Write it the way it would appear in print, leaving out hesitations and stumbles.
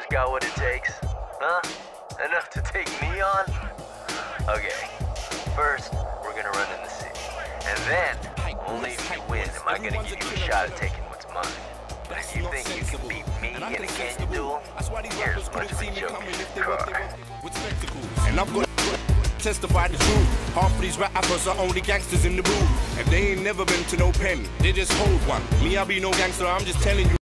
guys got what it takes? Huh? Enough to take me on? Okay, first, we're gonna run in the city. And then, only if you win am I gonna give you a shot at taking what's mine. But if you think you can beat me in a canyon duel, you're as much of a joke as your car. And I'm gonna testify the truth. Half of these rappers are only gangsters in the booth. If they ain't never been to no pen, they just hold one. Me, I be no gangster, I'm just telling you.